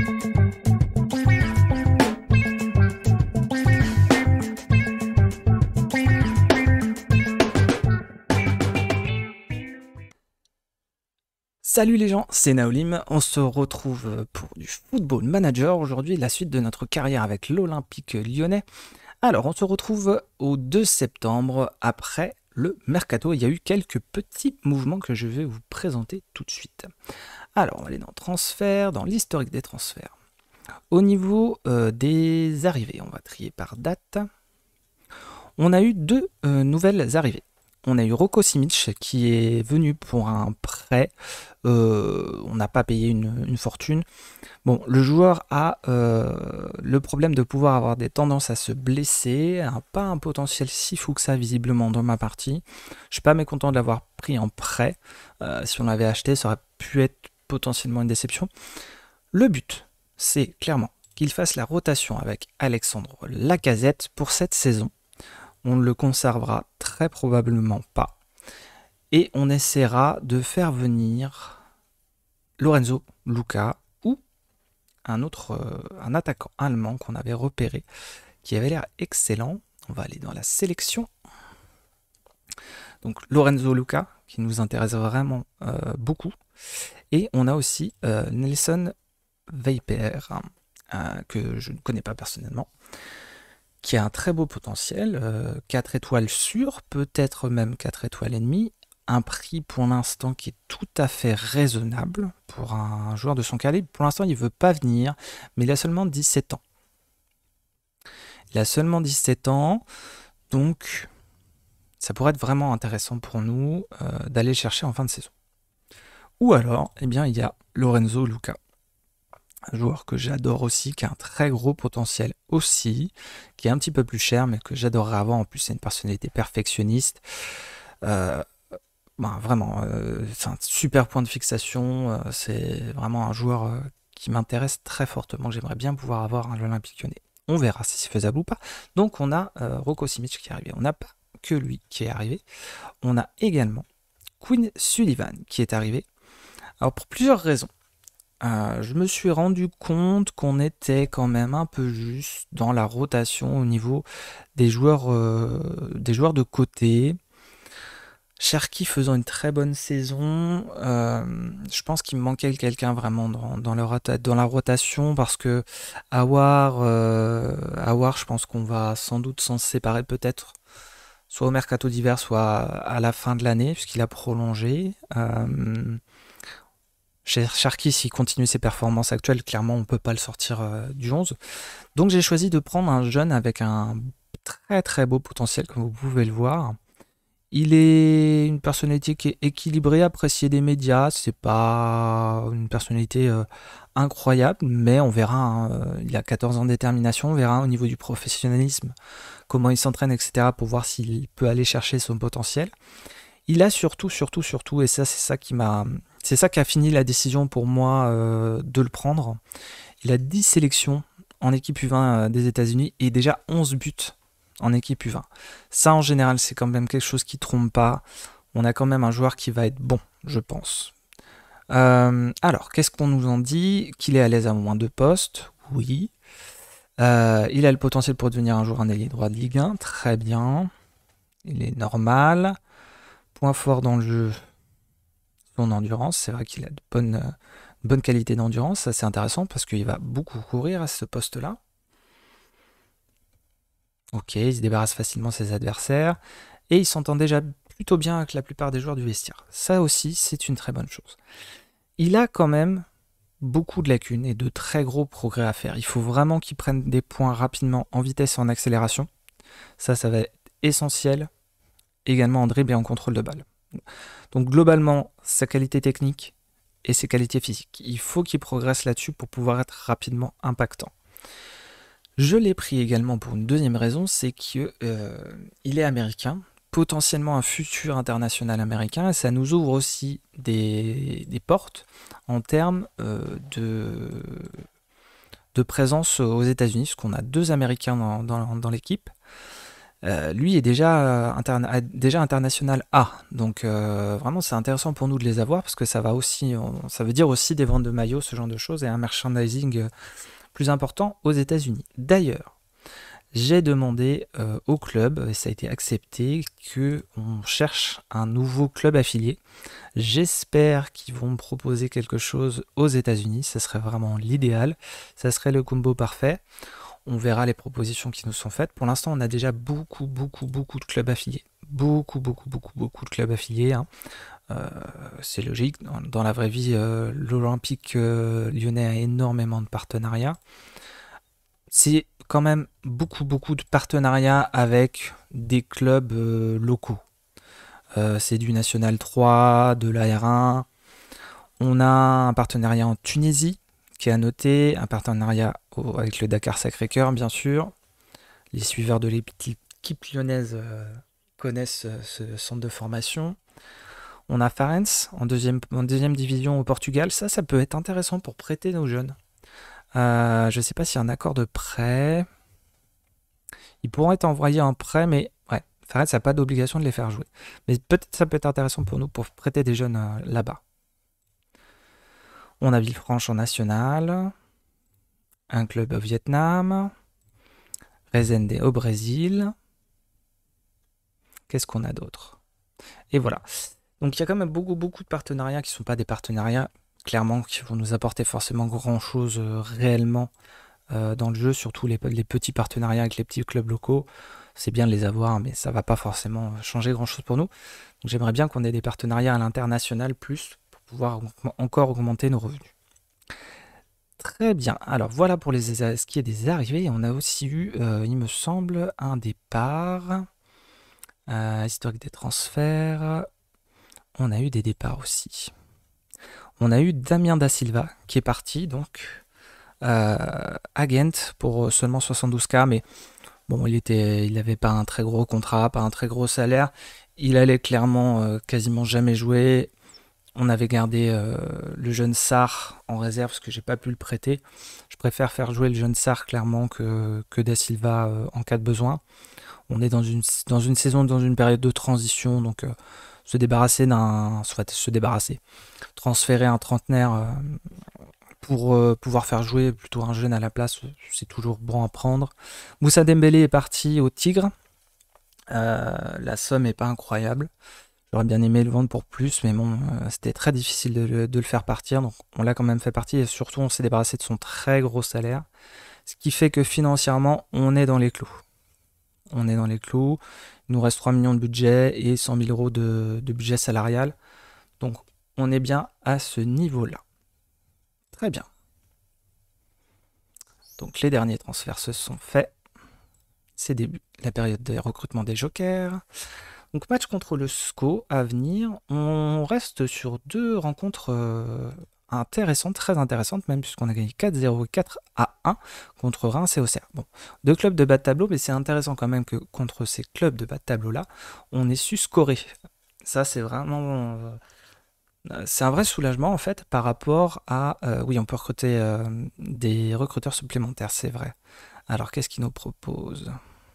Salut les gens, c'est Naolim, on se retrouve pour du Football Manager, aujourd'hui la suite de notre carrière avec l'Olympique lyonnais. Alors on se retrouve au 2 septembre après le Mercato, il y a eu quelques petits mouvements que je vais vous présenter tout de suite. Alors on va aller dans transfert, dans l'historique des transferts. Au niveau des arrivées, on va trier par date. On a eu deux nouvelles arrivées. On a eu Roko Simic qui est venu pour un prêt. On n'a pas payé une fortune. Bon, le joueur a le problème de pouvoir avoir des tendances à se blesser, pas un potentiel si fou que ça visiblement dans ma partie. Je suis pas mécontent de l'avoir pris en prêt. Si on l'avait acheté, ça aurait pu être potentiellement une déception. Le but, c'est clairement qu'il fasse la rotation avec Alexandre Lacazette pour cette saison. On ne le conservera très probablement pas. Et on essaiera de faire venir Lorenzo Luca ou un attaquant allemand qu'on avait repéré, qui avait l'air excellent. On va aller dans la sélection. Donc Lorenzo Luca, qui nous intéresse vraiment beaucoup. Et on a aussi Nelson Veiper, que je ne connais pas personnellement, qui a un très beau potentiel, 4 étoiles sûres, peut-être même 4 étoiles et demie, un prix pour l'instant qui est tout à fait raisonnable pour un joueur de son calibre. Pour l'instant, il ne veut pas venir, mais il a seulement 17 ans. Il a seulement 17 ans, donc ça pourrait être vraiment intéressant pour nous d'aller chercher en fin de saison. Ou alors, eh bien, il y a Lorenzo Luca. Un joueur que j'adore aussi, qui a un très gros potentiel aussi, qui est un petit peu plus cher, mais que j'adorerais avoir. En plus, c'est une personnalité perfectionniste. Vraiment, c'est un super point de fixation. C'est vraiment un joueur qui m'intéresse très fortement, que j'aimerais bien pouvoir avoir à l'Olympique lyonnais. On verra si c'est faisable ou pas. Donc, on a Roko Simic qui est arrivé. On n'a pas que lui qui est arrivé. On a également Quinn Sullivan qui est arrivé. Alors, pour plusieurs raisons. Je me suis rendu compte qu'on était quand même un peu juste dans la rotation au niveau des joueurs de côté. Cherki faisant une très bonne saison, je pense qu'il me manquait quelqu'un vraiment dans la rotation, parce que Aouar, je pense qu'on va sans doute s'en séparer peut-être, soit au mercato d'hiver, soit à la fin de l'année, puisqu'il a prolongé. Cherki, s'il continue ses performances actuelles, clairement on ne peut pas le sortir du 11. Donc j'ai choisi de prendre un jeune avec un très très beau potentiel, comme vous pouvez le voir. Il est une personnalité qui est équilibrée, appréciée des médias. C'est pas une personnalité incroyable, mais on verra. Hein, il a 14 ans de détermination. On verra au niveau du professionnalisme comment il s'entraîne, etc., pour voir s'il peut aller chercher son potentiel. Il a surtout, et ça, c'est ça qui a fini la décision pour moi de le prendre. Il a 10 sélections en équipe U20 des États-Unis et déjà 11 buts en équipe U20. Ça, en général, c'est quand même quelque chose qui trompe pas. On a quand même un joueur qui va être bon, je pense. Alors, qu'est-ce qu'on nous en dit? Qu'il est à l'aise à moins de postes, oui. Il a le potentiel pour devenir un jour un ailier droit de Ligue 1, très bien. Il est normal. Point fort dans le jeu, son endurance. C'est vrai qu'il a de bonnes qualités d'endurance. Ça, c'est intéressant parce qu'il va beaucoup courir à ce poste-là. Ok, il se débarrasse facilement de ses adversaires. Et il s'entend déjà plutôt bien avec la plupart des joueurs du vestiaire. Ça aussi, c'est une très bonne chose. Il a quand même beaucoup de lacunes et de très gros progrès à faire. Il faut vraiment qu'il prenne des points rapidement en vitesse et en accélération. Ça va être essentiel. Également en dribble et en contrôle de balle. Donc globalement, sa qualité technique et ses qualités physiques. Il faut qu'il progresse là-dessus pour pouvoir être rapidement impactant. Je l'ai pris également pour une deuxième raison, c'est qu'il est américain, potentiellement un futur international américain, et ça nous ouvre aussi des portes en termes de présence aux États-Unis, parce qu'on a 2 Américains dans l'équipe. Lui est déjà international A. Donc vraiment, c'est intéressant pour nous de les avoir parce que ça veut dire aussi des ventes de maillots, ce genre de choses, et un merchandising plus important aux États-Unis. D'ailleurs, j'ai demandé au club, et ça a été accepté, qu'on cherche un nouveau club affilié. J'espère qu'ils vont me proposer quelque chose aux États-Unis. Ce serait vraiment l'idéal. Ça serait le combo parfait. On verra les propositions qui nous sont faites. Pour l'instant, on a déjà beaucoup de clubs affiliés. Beaucoup de clubs affiliés, hein. C'est logique. Dans la vraie vie, l'Olympique lyonnais a énormément de partenariats. C'est quand même beaucoup de partenariats avec des clubs locaux. C'est du National 3, de la R1. On a un partenariat en Tunisie qui est à noter, un partenariat avec le Dakar Sacré-Cœur, bien sûr. Les suiveurs de l'équipe lyonnaise connaissent ce centre de formation. On a Farense en deuxième division au Portugal. Ça peut être intéressant pour prêter nos jeunes. Je ne sais pas s'il y a un accord de prêt. Ils pourront être envoyés en prêt, mais ouais, Farense n'a pas d'obligation de les faire jouer. Mais peut-être ça peut être intéressant pour nous pour prêter des jeunes là-bas. On a Villefranche en national, un club au Vietnam, Resende au Brésil. Qu'est-ce qu'on a d'autre? Et voilà. Donc il y a quand même beaucoup de partenariats qui ne sont pas des partenariats, clairement, qui vont nous apporter forcément grand-chose réellement dans le jeu, surtout les petits partenariats avec les petits clubs locaux. C'est bien de les avoir, mais ça ne va pas forcément changer grand-chose pour nous. Donc j'aimerais bien qu'on ait des partenariats à l'international plus, pour pouvoir encore augmenter nos revenus. Très bien. Alors voilà pour ce qui est des arrivées. On a aussi eu, il me semble, un départ. Historique des transferts. On a eu des départs aussi. On a eu Damien Da Silva qui est parti donc à Ghent pour seulement 72K, mais bon, il n'avait pas un très gros contrat, pas un très gros salaire. Il allait clairement quasiment jamais jouer. On avait gardé le jeune Sarr en réserve parce que j'ai pas pu le prêter. Je préfère faire jouer le jeune Sarr clairement que Da Silva en cas de besoin. On est dans une saison, dans une période de transition, donc transférer un trentenaire pour pouvoir faire jouer plutôt un jeune à la place, c'est toujours bon à prendre. Moussa Dembélé est parti au Tigre. La somme est pas incroyable. J'aurais bien aimé le vendre pour plus, mais bon, c'était très difficile de le faire partir, donc on l'a quand même fait partir, et surtout on s'est débarrassé de son très gros salaire, ce qui fait que financièrement, on est dans les clous. On est dans les clous, il nous reste 3 millions de budget et 100 000 euros de budget salarial, donc on est bien à ce niveau-là. Très bien. Donc les derniers transferts se sont faits. C'est la période des recrutements des jokers. Donc match contre le SCO à venir. On reste sur deux rencontres intéressantes, très intéressantes même, puisqu'on a gagné 4-0 et 4-1 contre Reims et Auxerre. Bon, deux clubs de bas de tableau, mais c'est intéressant quand même que contre ces clubs de bas de tableau-là, on ait su scorer. Ça, c'est vraiment... c'est un vrai soulagement en fait par rapport à... oui, on peut recruter des recruteurs supplémentaires, c'est vrai. Alors, qu'est-ce qu'ils nous proposent?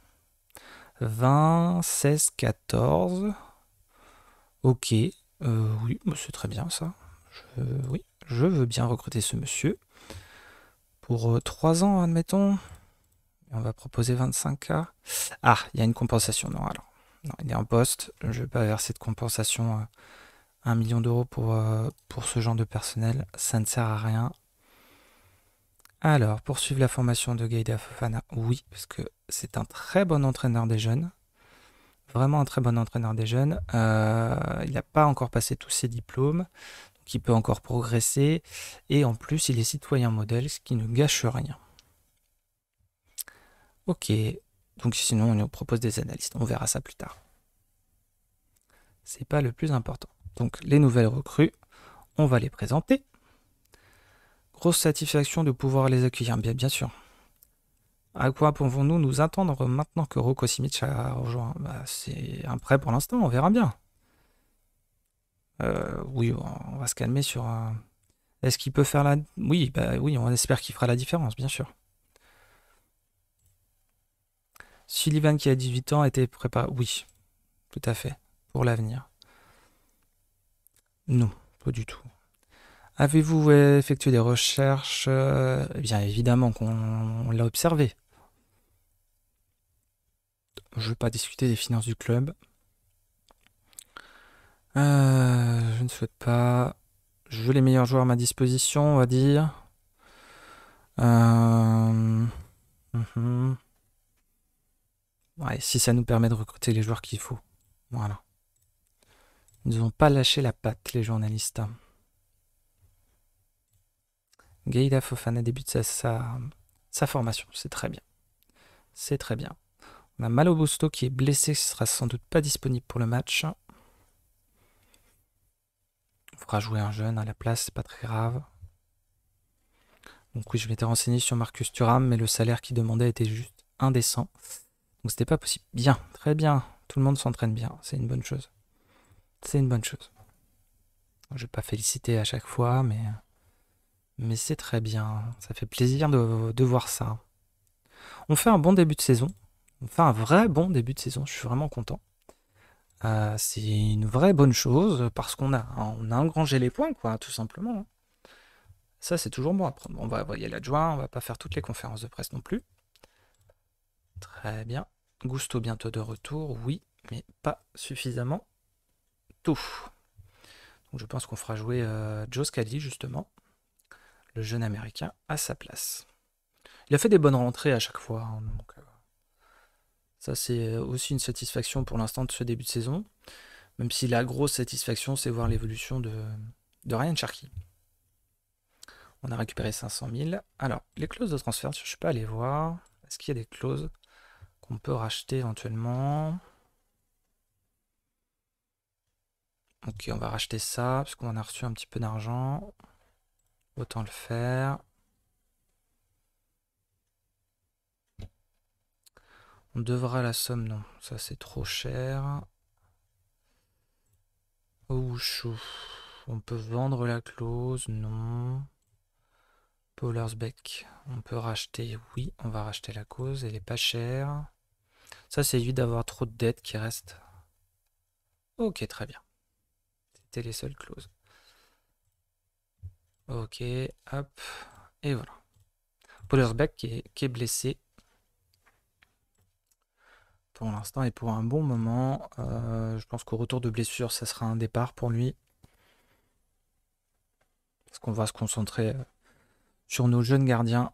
20, 16, 14. Ok. Oui, c'est très bien ça. Oui, je veux bien recruter ce monsieur. Pour 3 ans, admettons. On va proposer 25K. Ah, il y a une compensation. Non, alors. Non, il est en poste. Je ne vais pas verser de compensation 1 million d'euros pour ce genre de personnel. Ça ne sert à rien. Alors, poursuivre la formation de Gaïda Fofana, oui, parce que c'est un très bon entraîneur des jeunes. Vraiment un très bon entraîneur des jeunes. Il n'a pas encore passé tous ses diplômes, donc il peut encore progresser. Et en plus, il est citoyen modèle, ce qui ne gâche rien. Ok, donc sinon on nous propose des analystes, on verra ça plus tard. C'est pas le plus important. Donc les nouvelles recrues, on va les présenter. Grosse satisfaction de pouvoir les accueillir, bien sûr. À quoi pouvons-nous nous attendre maintenant que Roko Simic a rejoint? C'est un prêt pour l'instant, on verra bien. Oui, on va se calmer sur... Est-ce qu'il peut faire la... Oui, on espère qu'il fera la différence, bien sûr. Sullivan qui a 18 ans était préparé. Oui, tout à fait. Pour l'avenir. Non, pas du tout. Avez-vous effectué des recherches? Eh bien, évidemment qu'on l'a observé. Je ne veux pas discuter des finances du club. Je ne souhaite pas. Je veux les meilleurs joueurs à ma disposition, on va dire. Ouais, si ça nous permet de recruter les joueurs qu'il faut. Voilà. Ils n'ont pas lâché la patte, les journalistes. Gaïda Fofana débute sa formation. C'est très bien. C'est très bien. On a Malo Busto qui est blessé, qui sera sans doute pas disponible pour le match. On fera jouer un jeune à la place, c'est pas très grave. Donc oui, je m'étais renseigné sur Marcus Thuram, mais le salaire qu'il demandait était juste indécent. Donc c'était pas possible. Bien, très bien. Tout le monde s'entraîne bien. C'est une bonne chose. C'est une bonne chose. Je vais pas féliciter à chaque fois, mais c'est très bien. Ça fait plaisir de voir ça. On fait un bon début de saison. On fait un vrai bon début de saison. Je suis vraiment content. C'est une vraie bonne chose parce qu'on a engrangé les points, quoi, tout simplement. Ça, c'est toujours bon. Après, on va envoyer l'adjoint. On va pas faire toutes les conférences de presse non plus. Très bien. Gusto bientôt de retour, oui, mais pas suffisamment tôt. Donc je pense qu'on fera jouer Joe Scally, justement, le jeune américain, à sa place. Il a fait des bonnes rentrées à chaque fois, hein, donc ça c'est aussi une satisfaction pour l'instant de ce début de saison, même si la grosse satisfaction c'est voir l'évolution de Ryan Cherky. On a récupéré 500 000. Alors, les clauses de transfert, je ne suis pas allé voir. Est-ce qu'il y a des clauses qu'on peut racheter éventuellement? Ok, on va racheter ça, parce qu'on a reçu un petit peu d'argent. Autant le faire. On devra la somme, non. Ça, c'est trop cher. Oh, chou. On peut vendre la clause, non. Polersbeck, on peut racheter, oui, on va racheter la cause, elle est pas chère. Ça, c'est évite d'avoir trop de dettes qui restent. Ok, très bien. C'était les seules clauses. Ok, hop, et voilà. Polersbeck qui est blessé pour l'instant et pour un bon moment. Je pense qu'au retour de blessure, ça sera un départ pour lui. Parce qu'on va se concentrer sur nos jeunes gardiens.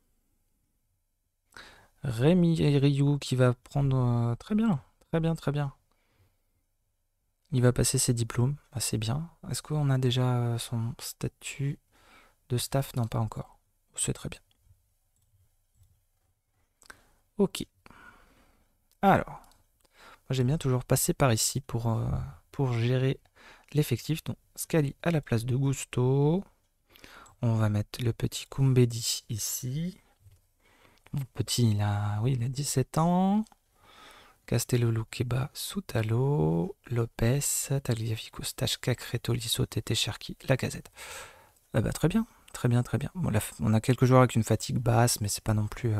Rémi Rioux qui va prendre très bien, très bien, très bien. Il va passer ses diplômes, assez bien. Est-ce qu'on a déjà son statut de staff? Non, pas encore. C'est très bien. Ok. Alors, moi j'aime bien toujours passer par ici pour gérer l'effectif. Donc, Scally à la place de Gusto. On va mettre le petit Koumbedi ici. Mon petit, il a 17 ans. Castello Luqueba, Soutalo, Lopez, Tagliafico, Stachka, Cretoliso, Tete, Cherki, Lacazette. Ah bah, très bien, très bien, très bien. Bon, là, on a quelques joueurs avec une fatigue basse, mais c'est pas non plus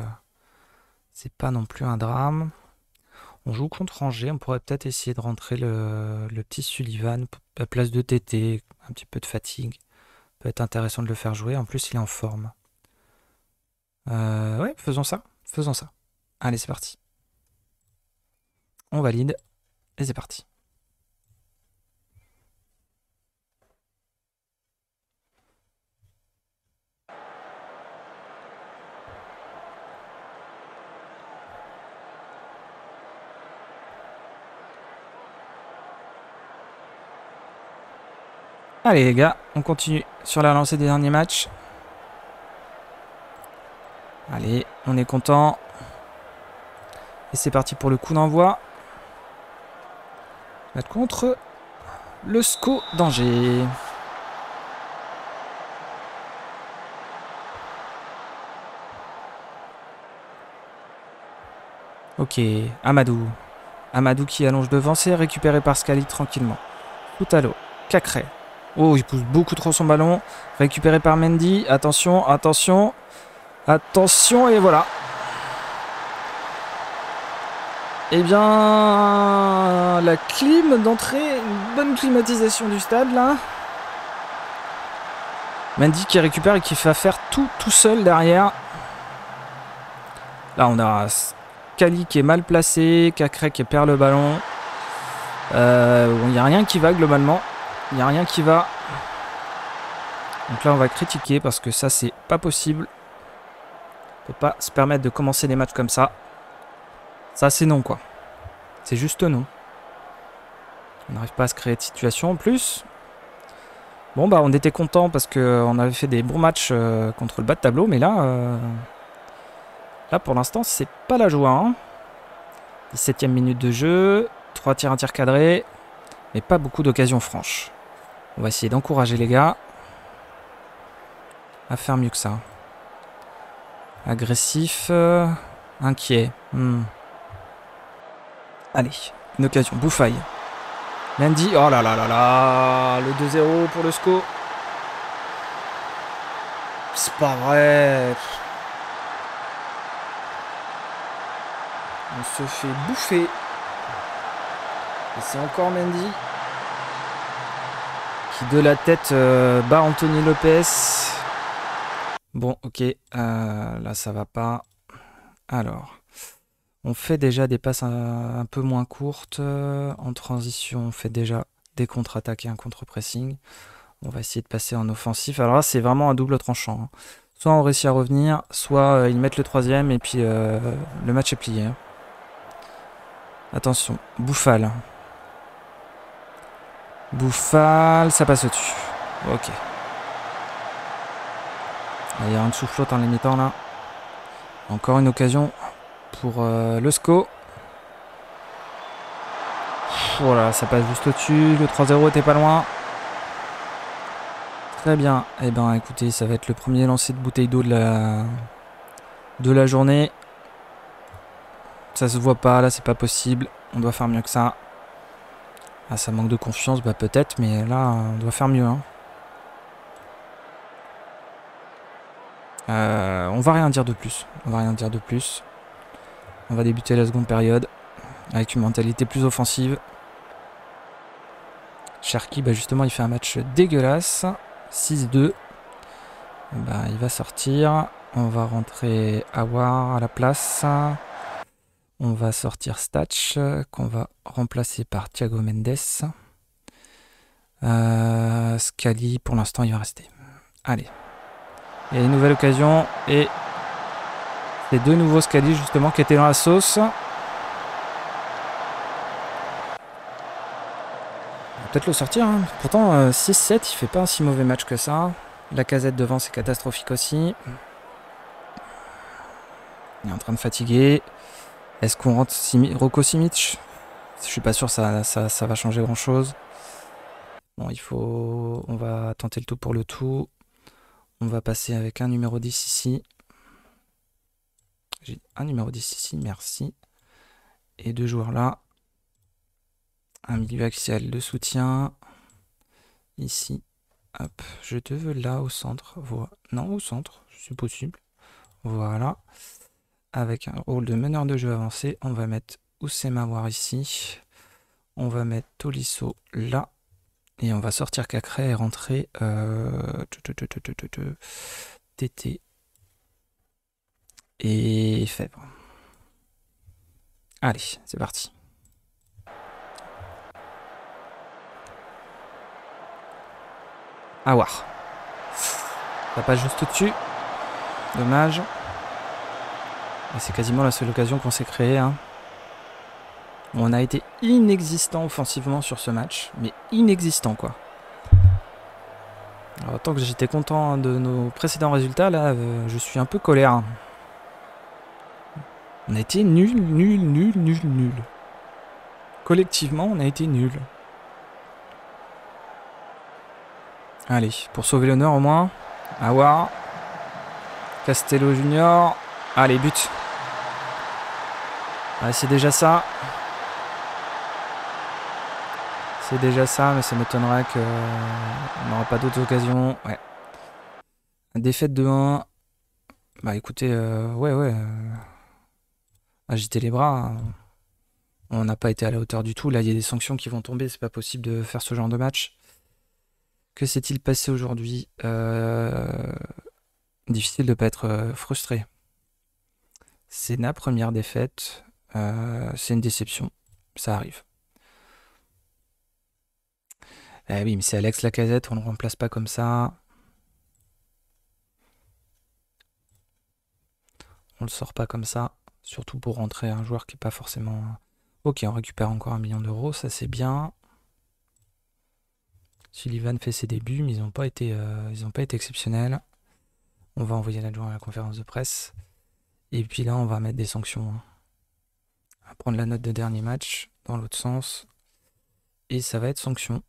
un drame. On joue contre Angers, on pourrait peut-être essayer de rentrer le petit Sullivan à la place de Tété, un petit peu de fatigue. Peut être intéressant de le faire jouer, en plus il est en forme. Ouais, faisons ça, faisons ça. Allez, c'est parti. On valide, et c'est parti. Allez les gars, on continue sur la lancée des derniers matchs. Allez, on est content. Et c'est parti pour le coup d'envoi. Contre le SCO d'Angers. Ok, Amadou. Amadou qui allonge devant, c'est récupéré par Scally tranquillement. Toutalo, Cacré. Oh, il pousse beaucoup trop son ballon. Récupéré par Mendy. Attention, attention. Attention, et voilà. Eh bien, la clim d'entrée, une bonne climatisation du stade là. Mendy qui récupère et qui fait faire tout seul derrière. Là, on a Scally qui est mal placé, Cacré qui perd le ballon. Il n'y a rien qui va globalement. Il n'y a rien qui va. Donc là, on va critiquer parce que ça, c'est pas possible. On peut pas se permettre de commencer des matchs comme ça. Ça, c'est non, quoi. C'est juste non. On n'arrive pas à se créer de situation en plus. Bon, bah, on était content parce qu'on avait fait des bons matchs contre le bas de tableau. Mais là, pour l'instant, c'est pas la joie. Hein. 17e minute de jeu. 3 tirs, 1 tir cadré. Mais pas beaucoup d'occasions franches. On va essayer d'encourager les gars à faire mieux que ça. Agressif. Inquiet. Allez, une occasion. Bouffaille. Mendy. Oh là là là là. Le 2-0 pour le SCO. C'est pas vrai. On se fait bouffer. Et c'est encore Mendy qui de la tête bat Anthony Lopez. Bon, ok. Là, ça va pas. Alors, on fait déjà des passes un peu moins courtes. En transition, on fait déjà des contre-attaques et un contre-pressing. On va essayer de passer en offensif. Alors là, c'est vraiment un double tranchant. Hein. Soit on réussit à revenir, soit ils mettent le 3e et puis le match est plié. Hein. Attention, Bouffal. Bouffal, ça passe au-dessus. Ok. Il y a un dessous flotte en les mi-temps là. Encore une occasion pour le SCO. Voilà, ça passe juste au-dessus. Le 3-0 était pas loin. Très bien. Eh ben écoutez, ça va être le premier lancer de bouteille d'eau de la journée. Ça se voit pas, là c'est pas possible. On doit faire mieux que ça. Ah, ça manque de confiance, bah peut-être, mais là on doit faire mieux. Hein. On va rien dire de plus. On va rien dire de plus. On va débuter la seconde période avec une mentalité plus offensive. Cherki, bah justement, il fait un match dégueulasse. 6-2. Bah, il va sortir. On va rentrer Awar à la place. On va sortir Statch, qu'on va remplacer par Thiago Mendes. Scally, pour l'instant, il va rester. Allez. Il y a une nouvelle occasion. Et c'est de nouveau Scally, justement, qui était dans la sauce. Peut-être le sortir. Hein. Pourtant, 6-7, il fait pas un si mauvais match que ça. La casette devant, c'est catastrophique aussi. Il est en train de fatiguer. Est-ce qu'on rentre Rocco Simic? Je suis pas sûr ça va changer grand-chose. Bon, on va tenter le tout pour le tout. On va passer avec un numéro 10 ici. J'ai un numéro 10 ici, merci. Et deux joueurs là. Un milieu axial de soutien. Ici. Hop, je te veux là au centre. Voilà. Non, au centre, c'est possible. Voilà. Avec un rôle de meneur de jeu avancé, on va mettre Oussema War ici. On va mettre Tolisso là. Et on va sortir Cacré et rentrer TT et Fèvre. Allez, c'est parti. Awar. Ça passe juste au-dessus. Dommage. Et c'est quasiment la seule occasion qu'on s'est créée. Hein. On a été inexistant offensivement sur ce match. Mais inexistant quoi. Alors, tant que j'étais content de nos précédents résultats, là, je suis un peu colère. On a été nul. Collectivement, on a été nul. Allez, pour sauver l'honneur au moins. Awar. Castello Junior. Allez, but. Ouais, c'est déjà ça. C'est déjà ça, mais ça m'étonnerait qu'on n'aura pas d'autres occasions. Ouais. Défaite de 1. Bah écoutez, ouais. Agiter les bras. On n'a pas été à la hauteur du tout. Là, il y a des sanctions qui vont tomber. C'est pas possible de faire ce genre de match. Que s'est-il passé aujourd'hui? Difficile de ne pas être frustré. C'est ma première défaite. C'est une déception. Ça arrive. Eh oui, mais c'est Alex Lacazette. On ne le remplace pas comme ça. On le sort pas comme ça. Surtout pour rentrer un joueur qui n'est pas forcément... Ok, on récupère encore 1 million d'euros. Ça, c'est bien. Sullivan fait ses débuts, mais ils n'ont pas été exceptionnels. On va envoyer l'adjoint à la conférence de presse. Et puis là, on va mettre des sanctions. On va prendre la note de dernier match dans l'autre sens. Et ça va être sanction.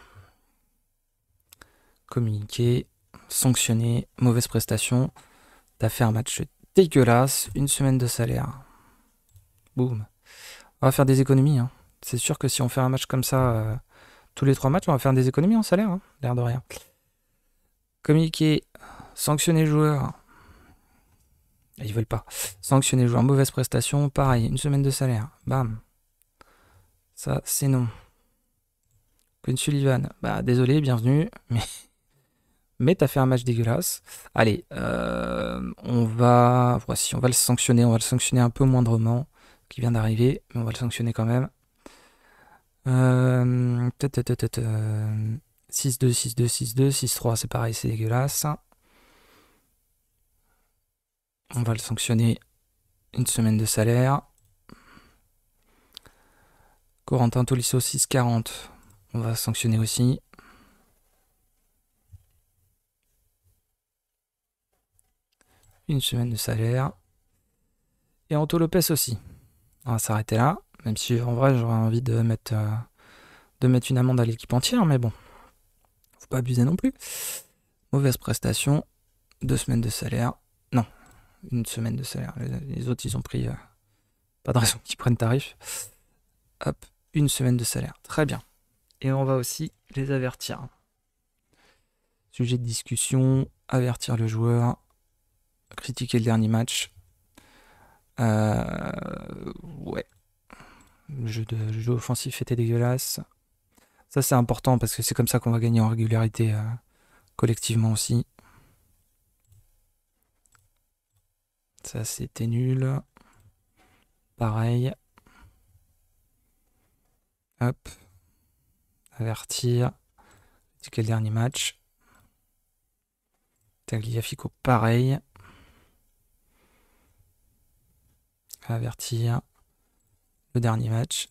Communiquer, sanctionner, mauvaise prestation. T'as fait un match dégueulasse, 1 semaine de salaire. Boum. On va faire des économies. Hein. C'est sûr que si on fait un match comme ça, tous les 3 matchs, on va faire des économies en salaire. Hein, l'air de rien. Communiquer, sanctionner le joueur. Ils veulent pas. Sanctionner le joueur, mauvaise prestation, pareil, 1 semaine de salaire. Bam. Ça, c'est non. Quinn Sullivan, bah désolé, bienvenue, mais t'as fait un match dégueulasse. Allez, voici, on va le sanctionner, un peu moindrement, qui vient d'arriver, mais on va le sanctionner quand même. 6-2, 6-2, 6-2, 6-3, c'est pareil, c'est dégueulasse. On va le sanctionner 1 semaine de salaire. Corentin Tolisso, 6-40, on va sanctionner aussi. Une semaine de salaire. Et Anto Lopez aussi. On va s'arrêter là. Même si en vrai j'aurais envie de mettre une amende à l'équipe entière, mais bon. Faut pas abuser non plus. Mauvaise prestation. 2 semaines de salaire. Non, 1 semaine de salaire. Les autres ils ont pris. Pas de raison qu'ils prennent tarif. Hop, 1 semaine de salaire. Très bien. Et on va aussi les avertir. Sujet de discussion, avertir le joueur, critiquer le dernier match. Ouais. Le jeu offensif était dégueulasse. Ça, c'est important parce que c'est comme ça qu'on va gagner en régularité collectivement aussi. Ça, c'était nul. Pareil. Hop. Avertir. C'est quel dernier match? Tagliafico, pareil. Avertir. Le dernier match.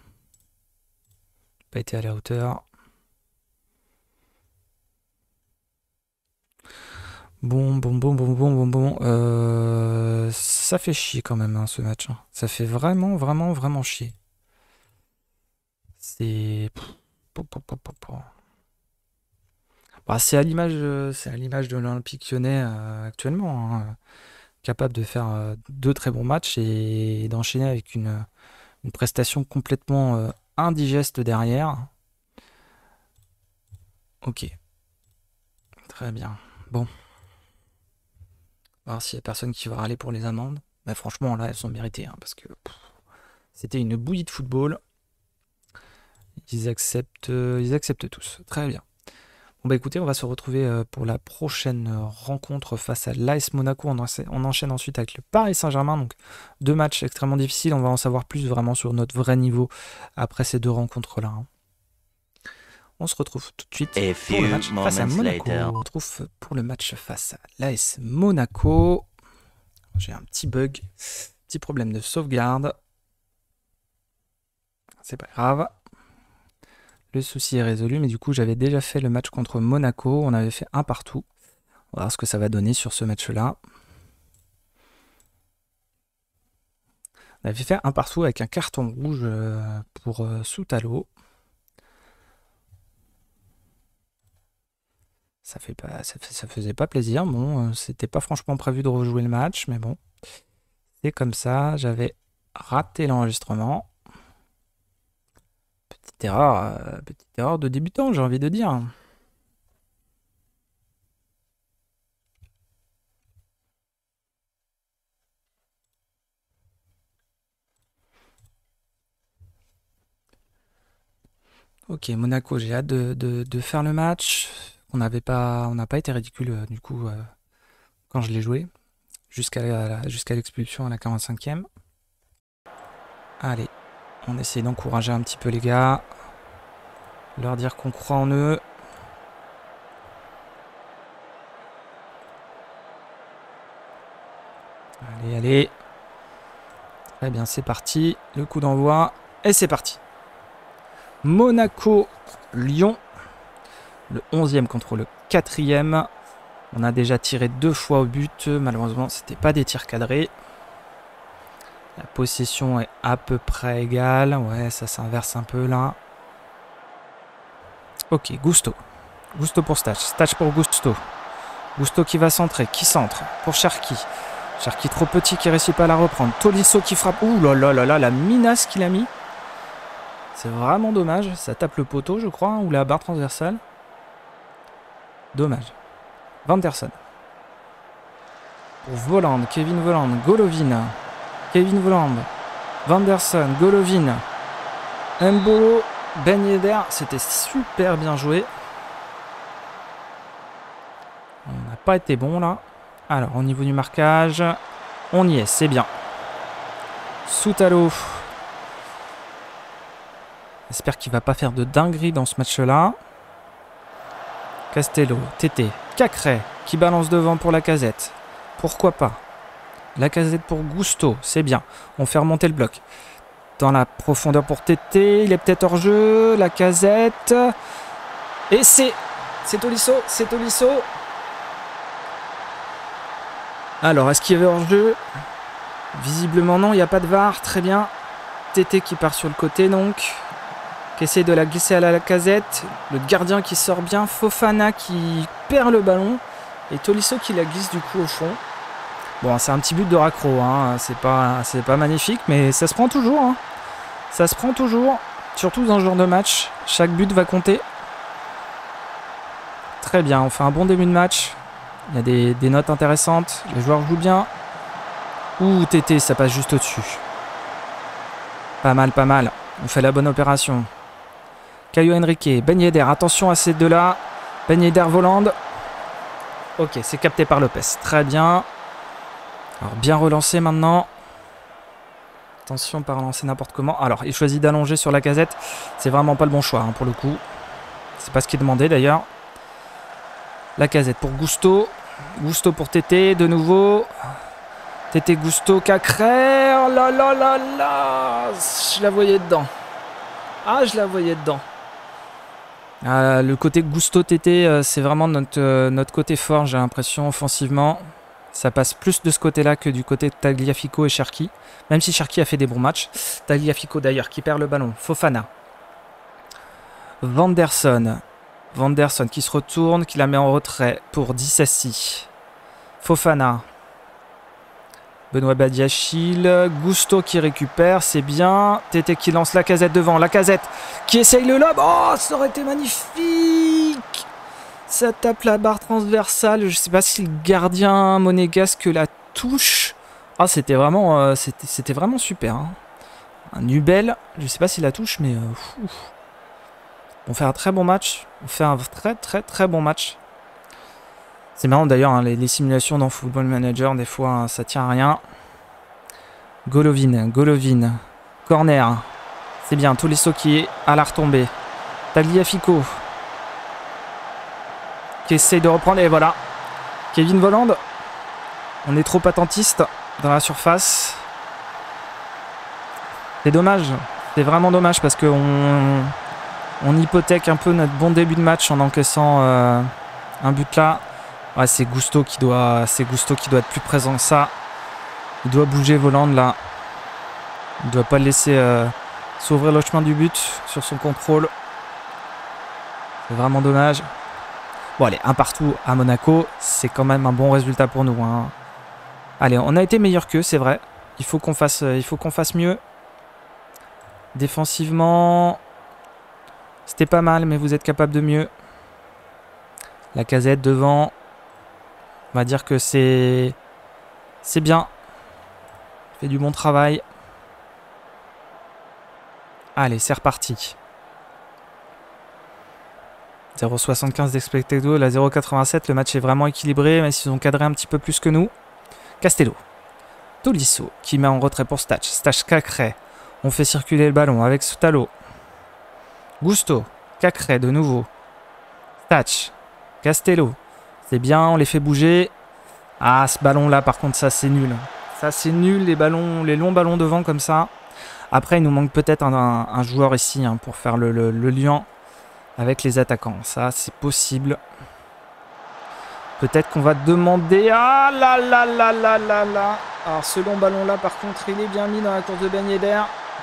Pas été à la hauteur. Bon. Ça fait chier quand même, hein, ce match. Hein. Ça fait vraiment chier. C'est... Bah, c'est à l'image de l'Olympique Lyonnais actuellement. Hein. Capable de faire 2 très bons matchs et d'enchaîner avec une prestation complètement indigeste derrière. Ok. Très bien. Bon. On va voir s'il n'y a personne qui va râler pour les amendes. Mais franchement, là, elles sont méritées. Hein, parce que c'était une bouillie de football. Ils acceptent tous. Très bien. Bon bah écoutez, on va se retrouver pour la prochaine rencontre face à l'AS Monaco. On enchaîne ensuite avec le Paris Saint-Germain. Donc 2 matchs extrêmement difficiles. On va en savoir plus vraiment sur notre vrai niveau après ces 2 rencontres-là. Hein. On se retrouve tout de suite pour le match face à Monaco. On se retrouve pour le match face à l'AS Monaco. J'ai un petit bug, petit problème de sauvegarde. C'est pas grave. Le souci est résolu, mais du coup j'avais déjà fait le match contre Monaco. On avait fait 1 partout. On va voir ce que ça va donner sur ce match-là. On avait fait 1 partout avec un carton rouge pour Soutalo. Ça faisait pas plaisir. Bon, c'était pas franchement prévu de rejouer le match, mais bon. C'est comme ça. J'avais raté l'enregistrement. Petite erreur de débutant, j'ai envie de dire. Ok, Monaco, j'ai hâte de faire le match. On n'a pas été ridicule du coup quand je l'ai joué. Jusqu'à l'expulsion à la 45e. Allez, on essaie d'encourager un petit peu les gars. Leur dire qu'on croit en eux. Allez, allez. Très bien, c'est parti. Le coup d'envoi. Et c'est parti. Monaco-Lyon. Le 11e contre le 4e. On a déjà tiré 2 fois au but. Malheureusement, c'était pas des tirs cadrés. La possession est à peu près égale. Ouais, ça s'inverse un peu là. Ok, Gusto. Gusto pour Stach. Stach pour Gusto. Gusto qui va centrer. Qui centre pour Cherki. Cherki trop petit qui réussit pas à la reprendre. Tolisso qui frappe. Ouh là là là là, la minace qu'il a mis. C'est vraiment dommage. Ça tape le poteau, je crois, ou la barre transversale. Dommage. Vanderson. Pour Voland. Kevin Voland. Golovin. Kevin Voland. Vanderson. Golovin. Mbolo. Ben Yedder. C'était super bien joué. On n'a pas été bon là. Alors, au niveau du marquage, on y est, c'est bien. Soutalo. J'espère qu'il ne va pas faire de dinguerie dans ce match-là. Castello, Tété, Cacré qui balance devant pour la Casette. Pourquoi pas. La Casette pour Gusto, c'est bien. On fait remonter le bloc. Dans la profondeur pour Tété, il est peut-être hors jeu. La Casette. Et c'est Tolisso, c'est Tolisso. Alors, est-ce qu'il y avait hors-jeu? Visiblement non, il n'y a pas de VAR, très bien. Tété qui part sur le côté donc. Qui essaie de la glisser à la Casette. Le gardien qui sort bien. Fofana qui perd le ballon. Et Tolisso qui la glisse du coup au fond. Bon, c'est un petit but de raccro, hein. C'est pas magnifique, mais ça se prend toujours. Hein. Ça se prend toujours, surtout dans ce genre de match. Chaque but va compter. Très bien, on fait un bon début de match. Il y a des notes intéressantes. Les joueurs jouent bien. Ouh, Tété, ça passe juste au-dessus. Pas mal, pas mal. On fait la bonne opération. Caio Henrique, Ben Yedder. Attention à ces deux-là. Ben Yedder, Voland. Ok, c'est capté par Lopez. Très bien. Alors, bien relancé maintenant. Attention, pas relancer n'importe comment. Alors, il choisit d'allonger sur la Casette. C'est vraiment pas le bon choix, hein, pour le coup. C'est pas ce qu'il demandait, d'ailleurs. La Casette pour Gusto. Gusto pour Tété, de nouveau. Tété, Gusto, Cacré. Oh là là là là. Je la voyais dedans. Ah, je la voyais dedans. Le côté Gusto, Tété, c'est vraiment notre côté fort, j'ai l'impression, offensivement. Ça passe plus de ce côté-là que du côté de Tagliafico et Cherki. Même si Cherki a fait des bons matchs. Tagliafico d'ailleurs qui perd le ballon. Fofana. Vanderson. Vanderson qui se retourne, qui la met en retrait pour Dissassi. Fofana. Benoît Badiachil. Gusto qui récupère, c'est bien. Tété qui lance la Casette devant. La Casette qui essaye le lob. Oh, ça aurait été magnifique. Ça tape la barre transversale. Je ne sais pas si le gardien monégasque la touche. Ah, c'était vraiment super. Hein. Un Nubel. Je ne sais pas s'il la touche, mais... On fait un très bon match. On fait un très très très bon match. C'est marrant d'ailleurs, hein, les simulations dans Football Manager, des fois, hein, ça tient à rien. Golovin. Corner. C'est bien, Tolisso qui est à la retombée. Tagliafico. Qui essaye de reprendre, et voilà. Kevin Voland. On est trop attentiste dans la surface. C'est dommage. C'est vraiment dommage parce qu'on hypothèque un peu notre bon début de match en encaissant un but là. Ouais, c'est Gusto qui doit être plus présent que ça. Il doit bouger Voland là. Il ne doit pas le laisser s'ouvrir le chemin du but sur son contrôle. C'est vraiment dommage. Bon allez, un partout à Monaco, c'est quand même un bon résultat pour nous. Hein. Allez, on a été meilleur qu'eux, c'est vrai. Il faut qu'on fasse mieux. Défensivement, c'était pas mal, mais vous êtes capable de mieux. La Casette devant. On va dire que c'est bien. Fait du bon travail. Allez, c'est reparti. 0,75 d'expected goal à 0,87. Le match est vraiment équilibré, même s'ils ont cadré un petit peu plus que nous. Castello. Tolisso qui met en retrait pour Stach. Stach Cacré. On fait circuler le ballon avec Soutalo. Gusto. Cacré de nouveau. Stach. Castello. C'est bien, on les fait bouger. Ah, ce ballon-là, par contre, ça, c'est nul. Ça, c'est nul, les longs ballons devant comme ça. Après, il nous manque peut-être un joueur ici hein, pour faire le lien avec les attaquants. Ça, c'est possible. Peut-être qu'on va demander... Ah là là là là là là. Alors, ce long ballon-là, par contre, il est bien mis dans la course de Ben Yedder.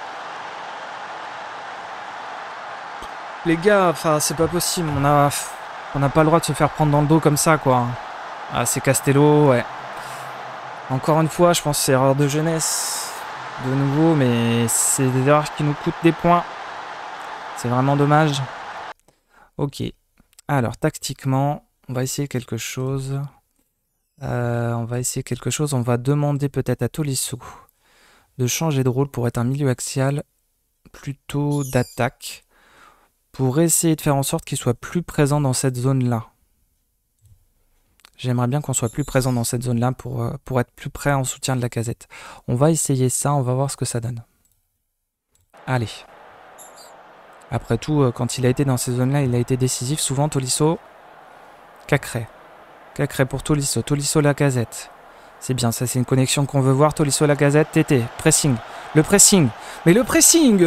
Les gars, enfin, c'est pas possible. On n'a pas le droit de se faire prendre dans le dos comme ça, quoi. Ah, c'est Castello, ouais. Encore une fois, je pense que c'est erreur de jeunesse. De nouveau, mais c'est des erreurs qui nous coûtent des points. C'est vraiment dommage. Ok. Alors, tactiquement, on va essayer quelque chose. On va demander peut-être à Tolisso de changer de rôle pour être un milieu axial plutôt d'attaque. Pour essayer de faire en sorte qu'il soit plus présent dans cette zone-là. J'aimerais bien qu'on soit plus présent dans cette zone-là pour être plus près en soutien de la casette. On va essayer ça, on va voir ce que ça donne. Allez. Après tout, quand il a été dans ces zones-là, il a été décisif. Souvent, Tolisso, Cacré. Cacré pour Tolisso. Tolisso, la casette. C'est bien, ça c'est une connexion qu'on veut voir. Tolisso, la casette, Tété. Pressing. Le pressing. Mais le pressing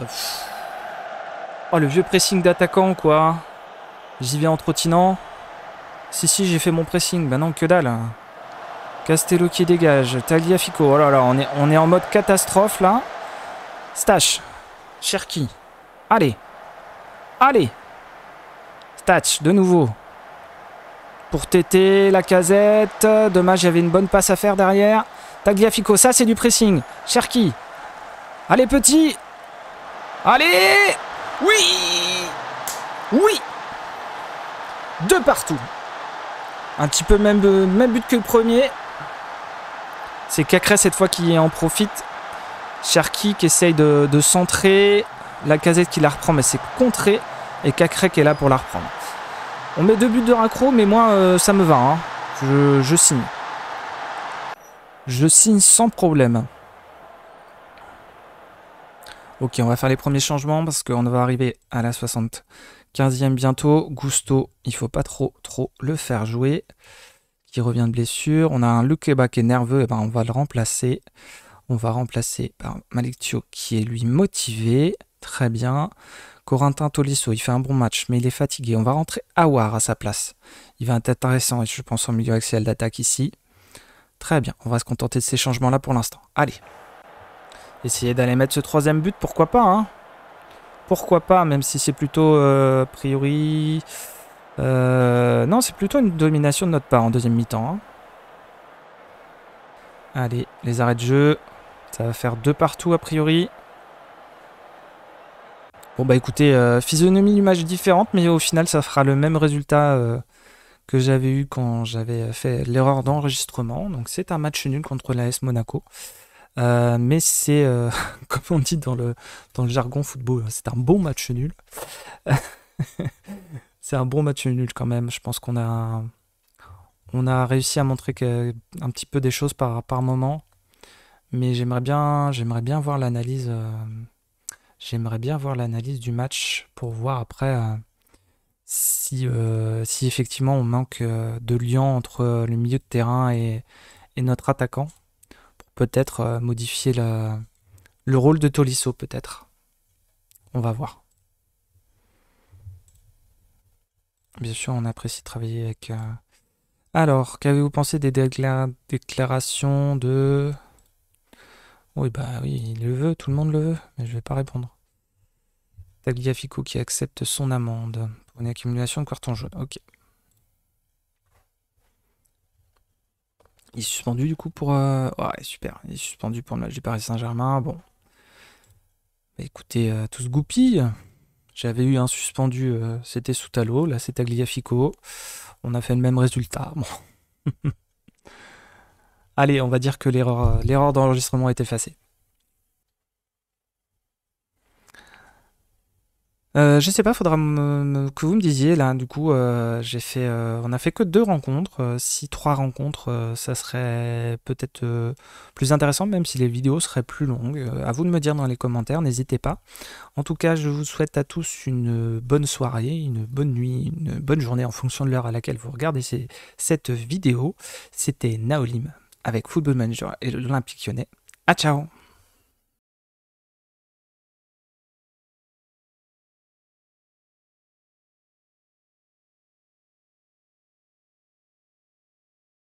Oh, le vieux pressing d'attaquant, quoi. J'y vais en trottinant. Si, j'ai fait mon pressing. Bah non, que dalle. Castello qui dégage. Tagliafico. Oh là là, on est en mode catastrophe, là. Stach. Cherki. Allez. Allez. Stach, de nouveau. Pour Tété, la casette. Dommage, il y avait une bonne passe à faire derrière. Tagliafico, ça c'est du pressing. Cherki. Allez, petit. Allez. Oui. Oui. 2 partout. Un petit peu même but que le premier. C'est Cacré cette fois qui en profite. Cherki qui essaye de centrer. La casette qui la reprend mais c'est contré. Et Cacré qui est là pour la reprendre. On met 2 buts de raccro mais moi ça me va. Hein. Je signe. Je signe sans problème. Ok, on va faire les premiers changements parce qu'on va arriver à la 75e bientôt. Gusto, il faut pas trop le faire jouer. Qui revient de blessure. On a un Lukeba qui est nerveux. Et ben on va le remplacer. On va remplacer par Malick Thiaw qui est lui motivé. Très bien. Corentin Tolisso, il fait un bon match, mais il est fatigué. On va rentrer Aouar à sa place. Il va être intéressant, et je pense, en milieu axial d'attaque ici. Très bien, on va se contenter de ces changements-là pour l'instant. Allez. Essayer d'aller mettre ce 3e but, pourquoi pas, hein. Pourquoi pas, même si c'est plutôt, a priori... non, c'est plutôt une domination de notre part en deuxième mi-temps. Hein. Allez, les arrêts de jeu. Ça va faire 2 partout, a priori. Bon, bah écoutez, physionomie du match différente, mais au final, ça fera le même résultat que j'avais eu quand j'avais fait l'erreur d'enregistrement. Donc, c'est un match nul contre l'AS Monaco. Mais c'est, comme on dit dans le jargon football, c'est un bon match nul. C'est un bon match nul quand même. Je pense qu'on a réussi à montrer un petit peu des choses par moment. Mais j'aimerais bien voir l'analyse. J'aimerais bien voir l'analyse du match pour voir après si effectivement on manque de lien entre le milieu de terrain et notre attaquant. Peut-être modifier le rôle de Tolisso, peut-être. On va voir. Bien sûr, on apprécie de travailler avec... Alors, qu'avez-vous pensé des déclarations de... Oui, bah oui, il le veut, tout le monde le veut, mais je vais pas répondre. Tagliafico qui accepte son amende pour une accumulation de cartons jaunes. Ok. Il est suspendu du coup pour... Ouais, super. Il est suspendu pour le match du Paris Saint-Germain. Bon. Bah, écoutez, tous goupilles. J'avais eu un suspendu, c'était Soutalo. Là, c'est Tagliafico. On a fait le même résultat. Bon. Allez, on va dire que l'erreur d'enregistrement est effacée. Je sais pas, faudra que vous me disiez là. Du coup, on a fait que 2 rencontres. Si 3 rencontres, ça serait peut-être plus intéressant, même si les vidéos seraient plus longues. À vous de me dire dans les commentaires, n'hésitez pas. En tout cas, je vous souhaite à tous une bonne soirée, une bonne nuit, une bonne journée en fonction de l'heure à laquelle vous regardez cette vidéo. C'était Naolim avec Football Manager et l'Olympique Lyonnais. Ah ciao!